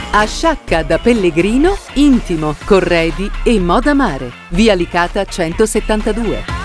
A Sciacca da Pellegrino, intimo, corredi e moda mare. Via Licata 172.